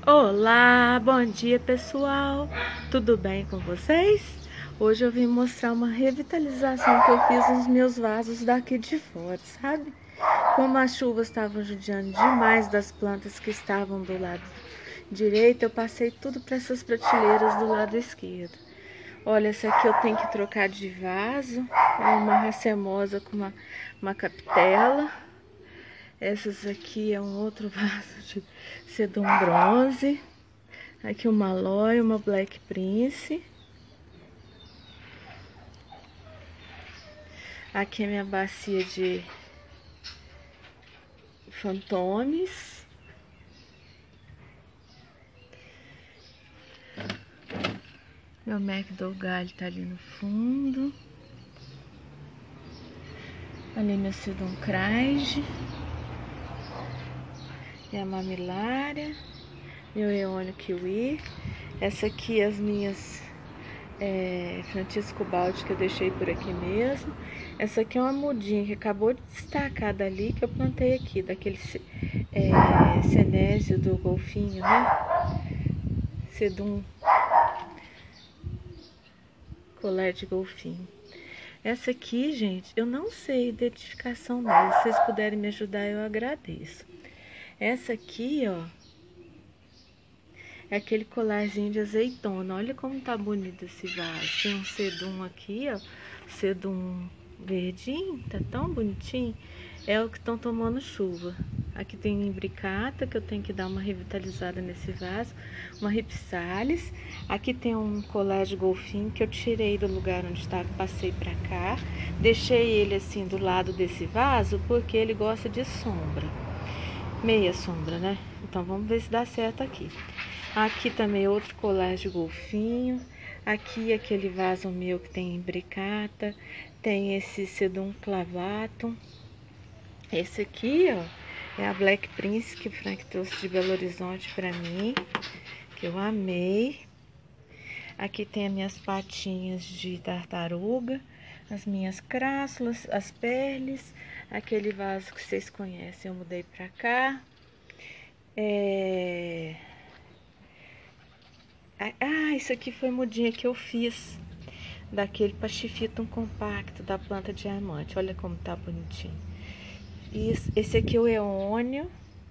Olá, bom dia pessoal, tudo bem com vocês? Hoje eu vim mostrar uma revitalização que eu fiz nos meus vasos daqui de fora, sabe? Como as chuvas estavam judiando demais das plantas que estavam do lado direito, eu passei tudo para essas prateleiras do lado esquerdo. Olha, essa aqui eu tenho que trocar de vaso, é uma racemosa com uma capitela. Essas aqui é um outro vaso de sedum bronze. Aqui uma Aloe, uma Black Prince. Aqui é minha bacia de fantomes. Meu Magnolia tá ali no fundo. Ali meu sedum Craig. É a Mamilária. Meu Eônio Kiwi. Essa aqui as minhas Francisco Baldi que eu deixei por aqui mesmo. Essa aqui é uma mudinha que acabou de destacar dali, que eu plantei aqui, daquele Senésio do golfinho, né? Sedum colar de golfinho. Essa aqui, gente, eu não sei a identificação dela. Se vocês puderem me ajudar, eu agradeço. Essa aqui, ó, é aquele colarzinho de azeitona. Olha como tá bonito esse vaso. Tem um sedum aqui, ó. Sedum verdinho, tá tão bonitinho. É o que estão tomando chuva. Aqui tem imbricata, que eu tenho que dar uma revitalizada nesse vaso. Uma ripsalis. Aqui tem um colar de golfinho que eu tirei do lugar onde estava, passei pra cá. Deixei ele assim do lado desse vaso, porque ele gosta de sombra. Meia sombra, né? Então vamos ver se dá certo aqui. Aqui também outro colar de golfinho. Aqui aquele vaso meu que tem imbricata. Tem esse sedum clavatum. Esse aqui, ó, é a Black Prince que o Frank trouxe de Belo Horizonte pra mim, que eu amei. Aqui tem as minhas patinhas de tartaruga, as minhas crássulas, as perles. Aquele vaso que vocês conhecem, eu mudei pra cá. Isso aqui foi mudinha que eu fiz daquele Pachyphytum compacto da planta diamante. Olha como tá bonitinho. Esse aqui é o Eônio.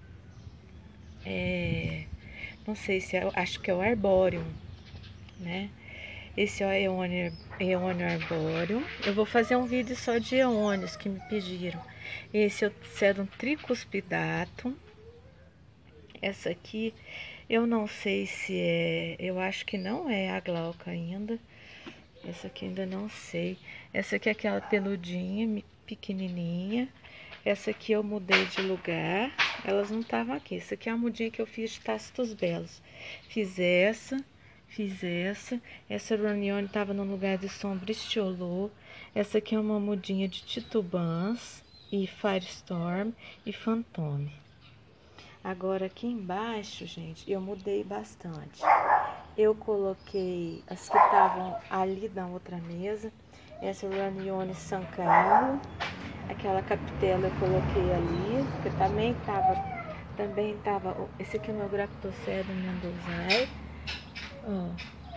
Não sei se é, acho que é o Arboreum, né? Esse é o Eônio Arboreum. Eu vou fazer um vídeo só de eônios que me pediram. Esse é o Sedum tricuspidatum. Essa aqui eu não sei se é, eu acho que não é a glauca ainda. Essa aqui ainda não sei. Essa aqui é aquela peludinha, pequenininha. Essa aqui eu mudei de lugar. Elas não estavam aqui. Essa aqui é a mudinha que eu fiz de Tácitos Belos. Fiz essa. Essa Ronione estava no lugar de sombra, estiolou. Essa aqui é uma mudinha de titubãs e Firestorm e Fantome. Agora aqui embaixo, gente, eu mudei bastante. Eu coloquei as que estavam ali na outra mesa. Essa Ronione San Carlo. Aquela capitela eu coloquei ali, que também tava. Esse aqui é o meu Graptocedum Mendozae. Ó.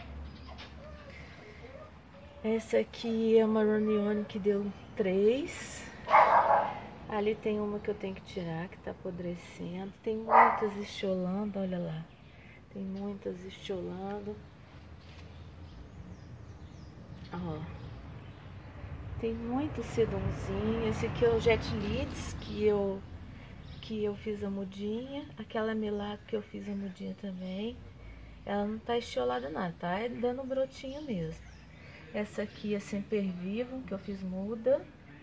Essa aqui é uma Ronione que deu 3. Ali tem uma que eu tenho que tirar, que tá apodrecendo. Tem muitas estiolando, olha lá. Tem muitas estiolando. Ó. Tem muito sedumzinho. Esse aqui é o Jet Leads, que eu fiz a mudinha. Aquela Milagro que eu fiz a mudinha também. Ela não tá estiolada nada, tá dando brotinho mesmo. Essa aqui é Sempervivum, que eu fiz muda.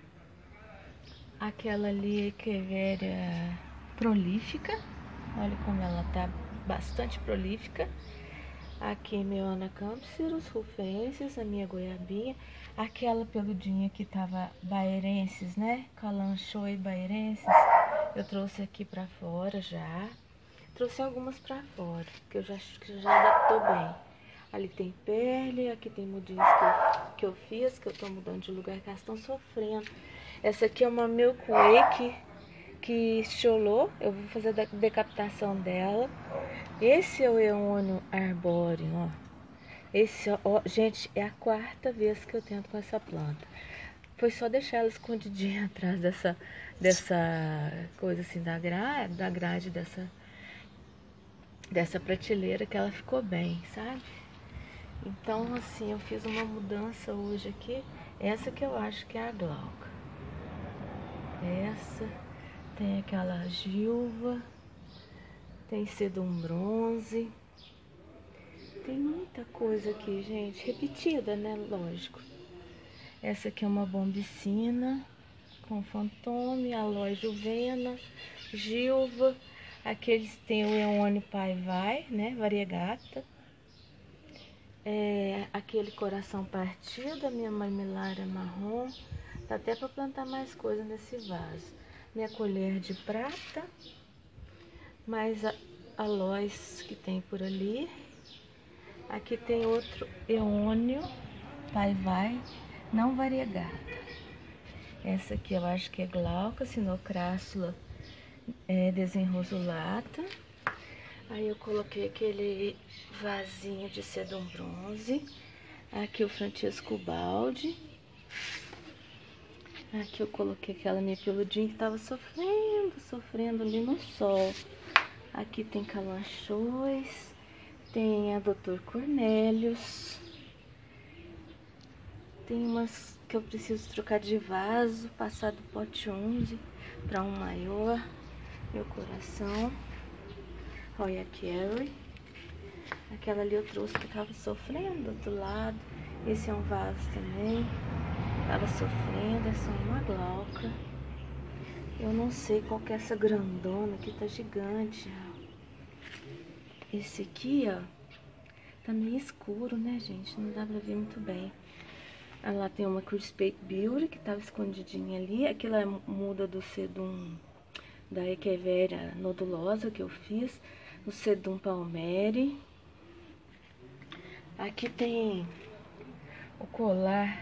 Aquela ali é Echeveria prolífica. Olha como ela tá bastante prolífica. Aqui Meona Campsirus rufensis, a minha goiabinha. Aquela peludinha que tava baerensis, né? Calanchoe baerensis. Eu trouxe aqui pra fora já. Trouxe algumas pra fora, que eu já acho que já adaptou bem. Ali tem perle, aqui tem mudinhas que eu fiz, que eu tô mudando de lugar, que elas estão sofrendo. Essa aqui é uma Milkweed, que estiolou, eu vou fazer a decapitação dela. Esse é o Eônio arbóreo, ó. Esse, ó, gente, é a 4ª vez que eu tento com essa planta. Foi só deixar ela escondidinha atrás dessa coisa assim da grade dessa prateleira que ela ficou bem, sabe? Então, assim, eu fiz uma mudança hoje aqui. Essa que eu acho que é a glauca. Essa, tem aquela gilva, tem sedum bronze. Tem muita coisa aqui, gente, repetida, né? Lógico. Essa aqui é uma bombicina com fantôme, aloe juvena, gilva. Aqueles tem o Eônio pai vai, né? Variegata. Aquele coração partido, a minha marmelária marrom. Tá até para plantar mais coisa nesse vaso. Minha colher de prata. Mais aloes que tem por ali. Aqui tem outro Eônio pai vai, não variegata. Essa aqui eu acho que é glauca, sinocrássula desenrosulata. Aí eu coloquei aquele vasinho de sedum bronze. Aqui o Francisco Baldi. Aqui eu coloquei aquela minha peludinha que tava sofrendo ali no sol. Aqui tem calanchões. Tem a Dr. Cornélios. Tem umas que eu preciso trocar de vaso. Passar do pote 11 para um maior. Meu coração. Olha Carey. Aquela ali eu trouxe que tava sofrendo do outro lado. Esse é um vaso também. Tava sofrendo, essa é uma glauca. Eu não sei qual que é essa grandona aqui, tá gigante. Esse aqui, ó, tá meio escuro, né, gente? Não dá pra ver muito bem. Lá tem uma Crispate Beauty que tava escondidinha ali. Aquela é muda do sedum da Echeveria nodulosa que eu fiz. O sedum palmeri. Aqui tem o colar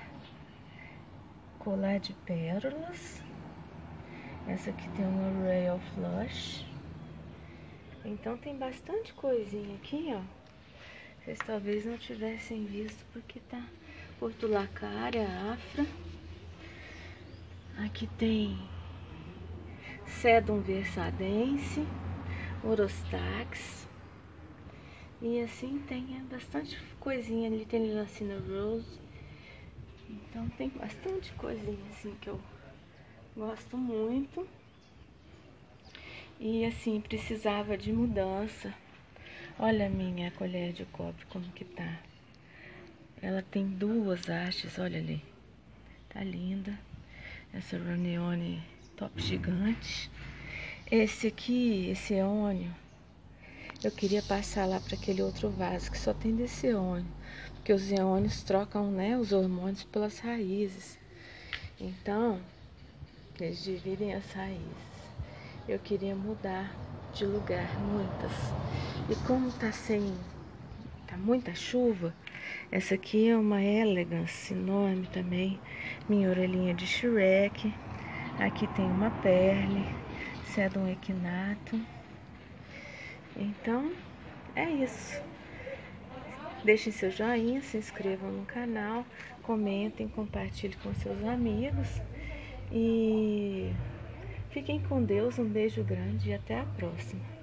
de pérolas. Essa aqui tem uma Royal Flush. Então tem bastante coisinha aqui, ó. Vocês talvez não tivessem visto porque tá portulacária, afra. Aqui tem Sedum versadense, Orostax. E assim tem bastante coisinha ali, tem Lilacina Rose. Então tem bastante coisinha assim que eu gosto muito. E assim, precisava de mudança. Olha a minha colher de cobre como que tá. Ela tem 2 hastes, olha ali. Tá linda. Essa Ronione top gigante. Esse aqui, esse Eônio, eu queria passar lá para aquele outro vaso que só tem desse Eônio. Porque os eônios trocam, né, os hormônios pelas raízes. Então, eles dividem as raízes. Eu queria mudar de lugar, muitas. E como tá muita chuva, essa aqui é uma Elegance enorme também. Minha orelhinha de Shrek. Aqui tem uma Perle, Sedum equinato. Então, é isso. Deixem seu joinha, se inscrevam no canal, comentem, compartilhem com seus amigos. E fiquem com Deus, um beijo grande e até a próxima.